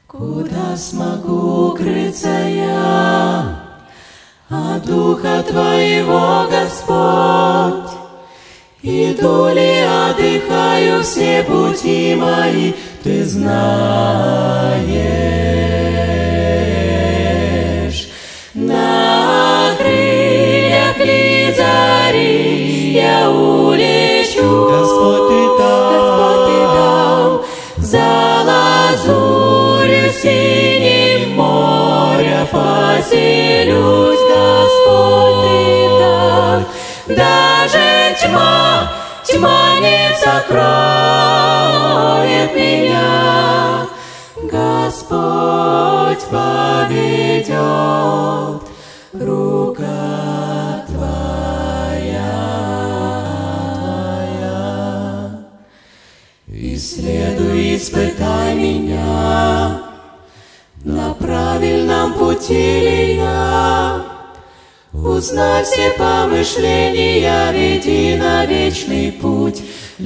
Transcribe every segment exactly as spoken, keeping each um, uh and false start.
Куда смогу укрыться я от Духа Твоего, Господь? Иду ли, отдыхаю, все пути мои Ты знаешь. На крыльях ли зари я улечу, Господь, Ты там, Господь, Ты там, за лазурью синим моря поселюсь, Господь, Ты там. Даже тьма, тьма не сокроет меня, Господь поведет, рука Твоя, Твоя. Исследуй, испытай меня, на правильном пути ли я. Узнай все помышления, веди на вечный путь,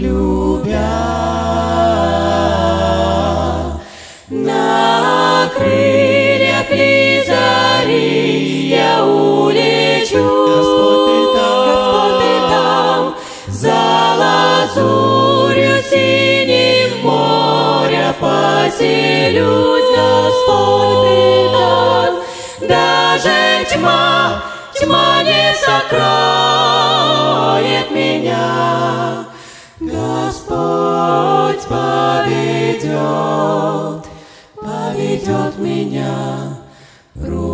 любя. На крыльях ли зари я улечу, Господь, Ты там, Господь, Ты там, за лазурью синим моря поселюсь, Господь, Ты там. Даже тьма, тьма не сокроет меня, Господь поведет, поведет меня рука.